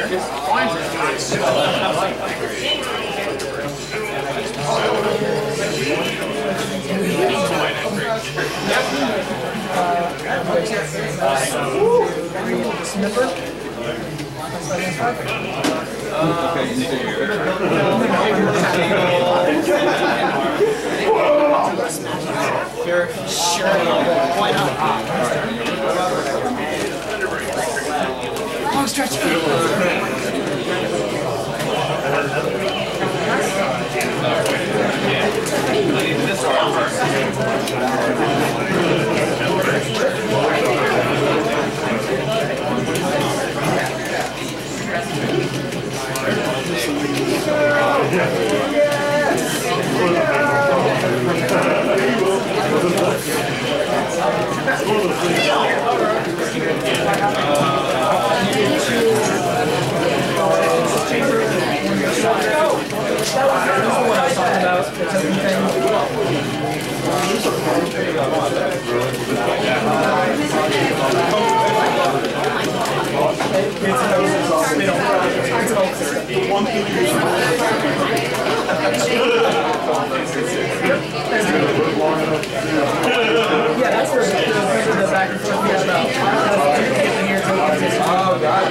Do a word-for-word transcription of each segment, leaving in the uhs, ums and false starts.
Snipper. Sure, sure. Why not? Long stretch. Yeah, that's where the back and forth we had about. Oh, God.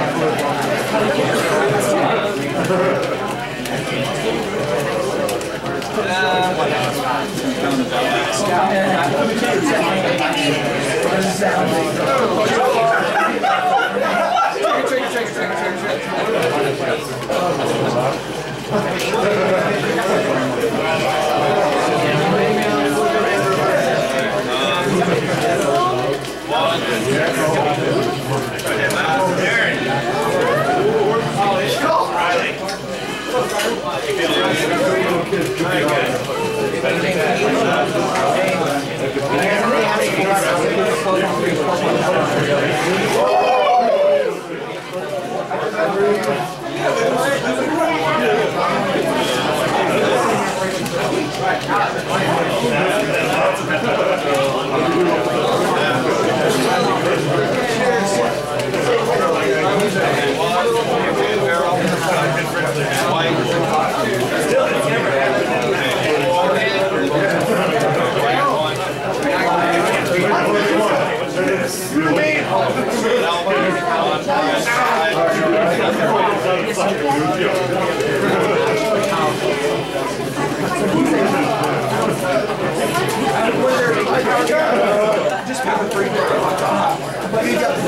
Just have a free but you got the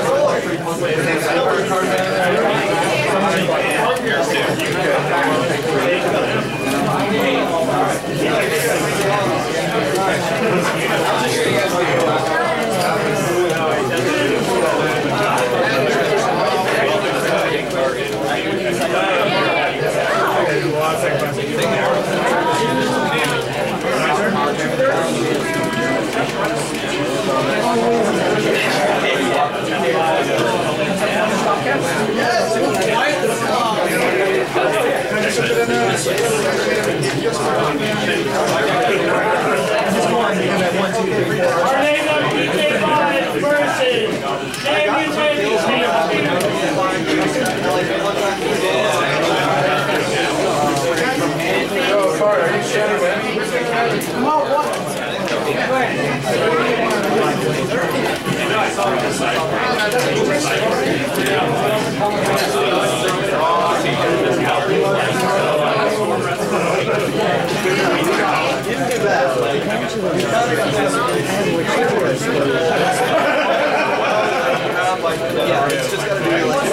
Yeah, it's just got to be like.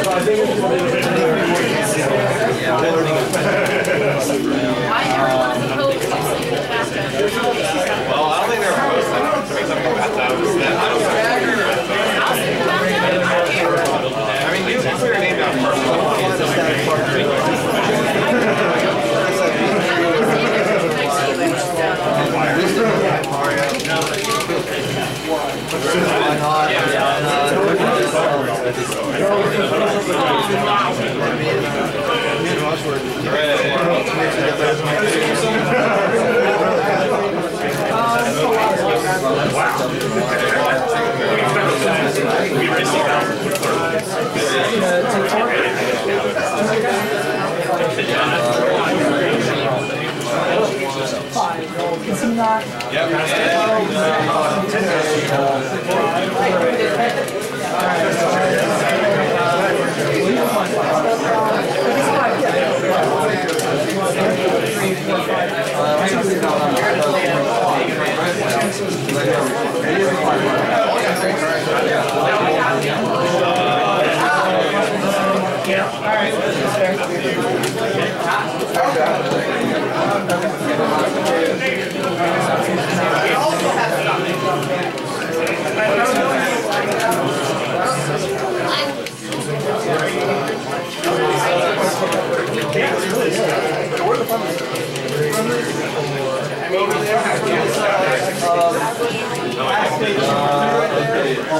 Well, I don't think they're opposed to doing something about that. I mean, you put your name down first. Wow.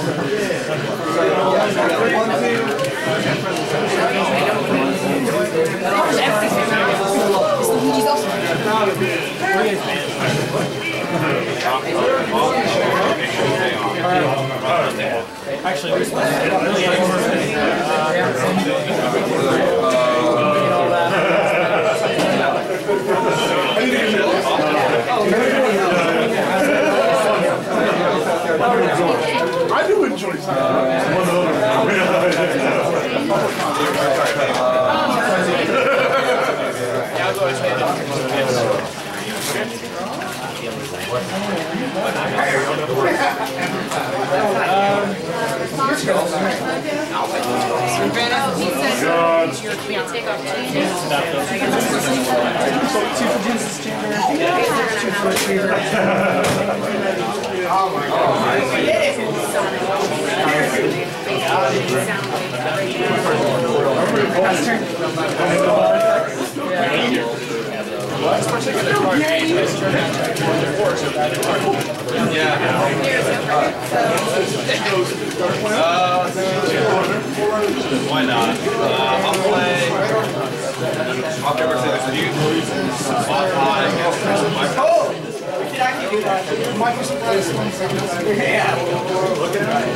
Actually, this one really I do enjoy that. Why not? Uh, I'll play. I'll never say this to you. Oh! We can actually do that. Michael surprise. Yeah. Look at that.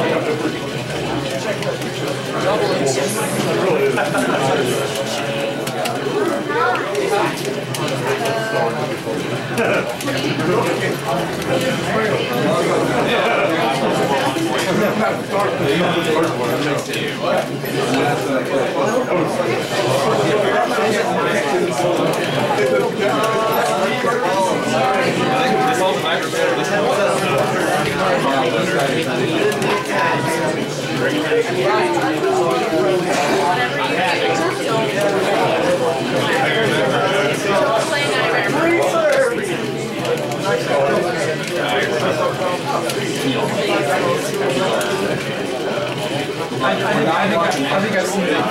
I, I, think, I, think, I think I've seen it. Yeah.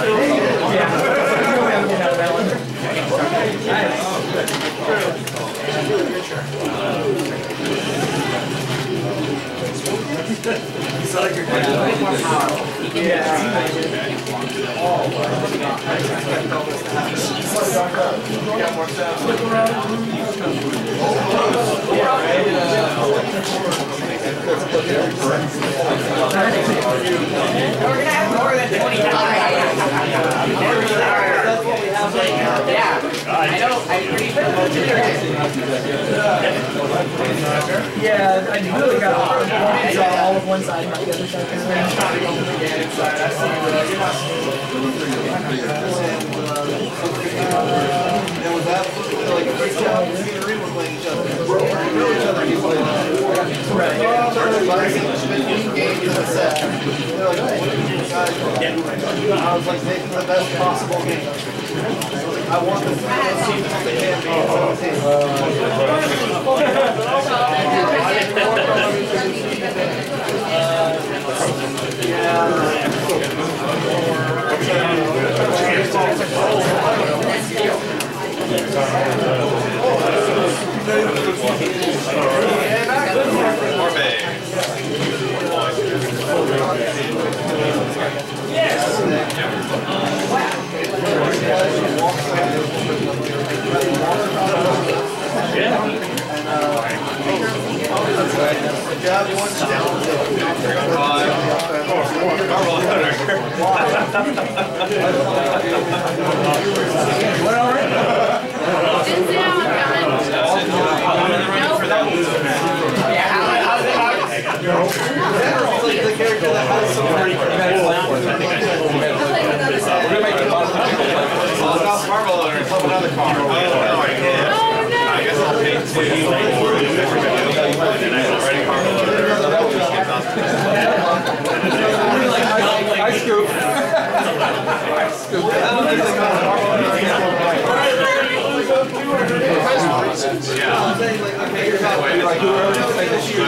We're gonna have more than twenty times. Yeah, I know. I agree. Yeah, I really got one draw all of one side, not the other side. It was absolutely like every time the scenery were playing each other. We know each other. He's like, right. Started buying fifteen games in a set. They're like, oh, what are you guys doing? I was like making the best possible game. I want the best team that they can be. Yeah.